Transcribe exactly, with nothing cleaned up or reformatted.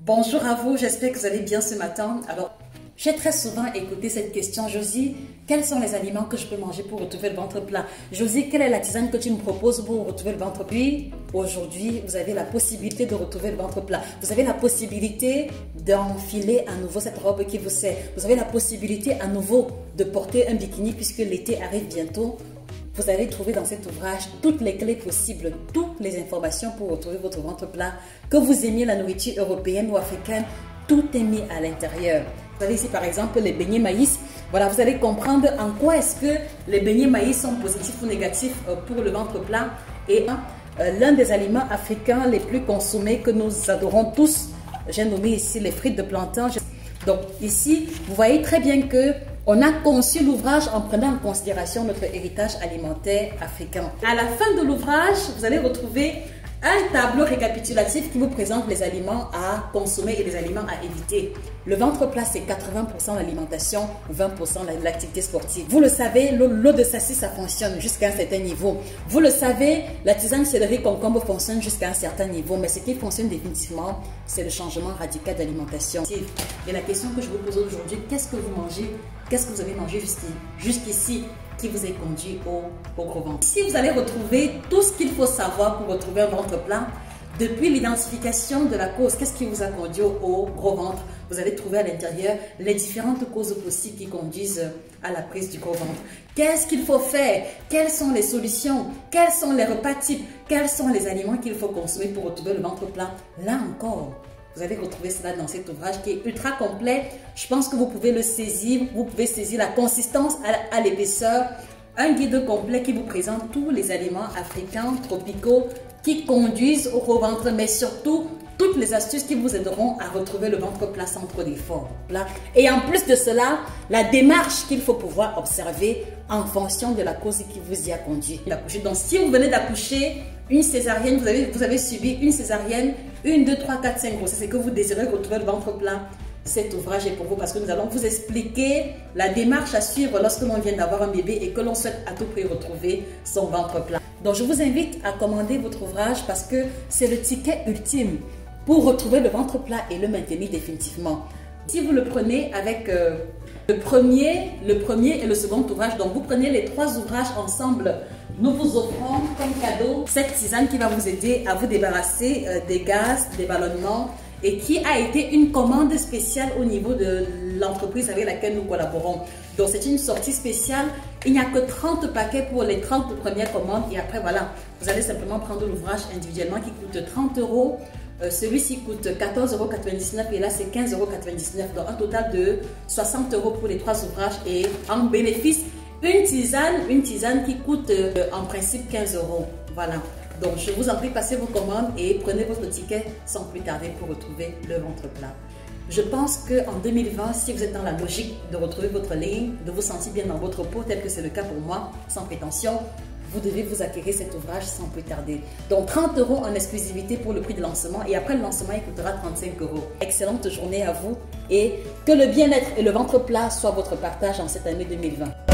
Bonjour à vous, j'espère que vous allez bien ce matin. Alors, j'ai très souvent écouté cette question. Josie, quels sont les aliments que je peux manger pour retrouver le ventre plat? Josie, quelle est la tisane que tu me proposes pour retrouver le ventre plat? Aujourd'hui, vous avez la possibilité de retrouver le ventre plat. Vous avez la possibilité d'enfiler à nouveau cette robe qui vous sert. Vous avez la possibilité à nouveau de porter un bikini puisque l'été arrive bientôt. Vous allez trouver dans cet ouvrage toutes les clés possibles, toutes les informations pour retrouver votre ventre plat. Que vous aimiez la nourriture européenne ou africaine, tout est mis à l'intérieur. Vous avez ici par exemple les beignets maïs. Voilà, vous allez comprendre en quoi est-ce que les beignets maïs sont positifs ou négatifs pour le ventre plat. Et euh, l'un des aliments africains les plus consommés que nous adorons tous, j'ai nommé ici les frites de plantain. Donc ici, vous voyez très bien que on a conçu l'ouvrage en prenant en considération notre héritage alimentaire africain. À la fin de l'ouvrage, vous allez retrouver un tableau récapitulatif qui vous présente les aliments à consommer et les aliments à éviter. Le ventre plat, c'est quatre-vingts pour cent l'alimentation, vingt pour cent l'activité sportive. Vous le savez, l'eau de sassi, ça fonctionne jusqu'à un certain niveau. Vous le savez, la tisane céleri concombre fonctionne jusqu'à un certain niveau. Mais ce qui fonctionne définitivement, c'est le changement radical d'alimentation. Et la question que je vous pose aujourd'hui, qu'est-ce que vous mangez? Qu'est-ce que vous avez mangé jusqu'ici qui vous est conduit au, au gros ventre? Ici, vous allez retrouver tout ce qu'il faut savoir pour retrouver un ventre plat. Depuis l'identification de la cause, qu'est-ce qui vous a conduit au, au gros ventre? Vous allez trouver à l'intérieur les différentes causes possibles qui conduisent à la prise du gros ventre. Qu'est-ce qu'il faut faire? Quelles sont les solutions? Quels sont les repas types? Quels sont les aliments qu'il faut consommer pour retrouver le ventre plat? Là encore, vous allez retrouver cela dans cet ouvrage qui est ultra complet. Je pense que vous pouvez le saisir. Vous pouvez saisir la consistance à, à l'épaisseur. Un guide complet qui vous présente tous les aliments africains, tropicaux, qui conduisent au gros ventre, mais surtout toutes les astuces qui vous aideront à retrouver le ventre plat sans trop d'efforts. Et en plus de cela, la démarche qu'il faut pouvoir observer en fonction de la cause qui vous y a conduit. Donc si vous venez d'accoucher, une césarienne, vous avez, vous avez subi une césarienne, une, deux, trois, quatre, cinq grossesses et que vous désirez retrouver le ventre plat, cet ouvrage est pour vous parce que nous allons vous expliquer la démarche à suivre lorsque l'on vient d'avoir un bébé et que l'on souhaite à tout prix retrouver son ventre plat. Donc je vous invite à commander votre ouvrage parce que c'est le ticket ultime pour retrouver le ventre plat et le maintenir définitivement. Si vous le prenez avec euh, le, premier, le premier et le second ouvrage, donc vous prenez les trois ouvrages ensemble, nous vous offrons comme cadeau cette tisane qui va vous aider à vous débarrasser euh, des gaz, des ballonnements et qui a été une commande spéciale au niveau de l'entreprise avec laquelle nous collaborons. Donc c'est une sortie spéciale, il n'y a que trente paquets pour les trente premières commandes et après voilà, vous allez simplement prendre l'ouvrage individuellement qui coûte trente euros. Euh, Celui-ci coûte quatorze euros quatre-vingt-dix-neuf et là c'est quinze euros quatre-vingt-dix-neuf. Donc un total de soixante euros pour les trois ouvrages et en bénéfice, une tisane, une tisane qui coûte euh, en principe quinze euros. Voilà. Donc je vous en prie, passez vos commandes et prenez votre ticket sans plus tarder pour retrouver le ventre plat. Je pense qu'en deux mille vingt, si vous êtes dans la logique de retrouver votre ligne, de vous sentir bien dans votre peau, tel que c'est le cas pour moi, sans prétention, vous devez vous acquérir cet ouvrage sans plus tarder. Donc trente euros en exclusivité pour le prix de lancement et après le lancement, il coûtera trente-cinq euros. Excellente journée à vous et que le bien-être et le ventre plat soient votre partage en cette année deux mille vingt.